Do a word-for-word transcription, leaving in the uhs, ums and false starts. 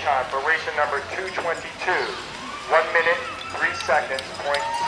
time for racer number two twenty-two. One minute, three seconds, point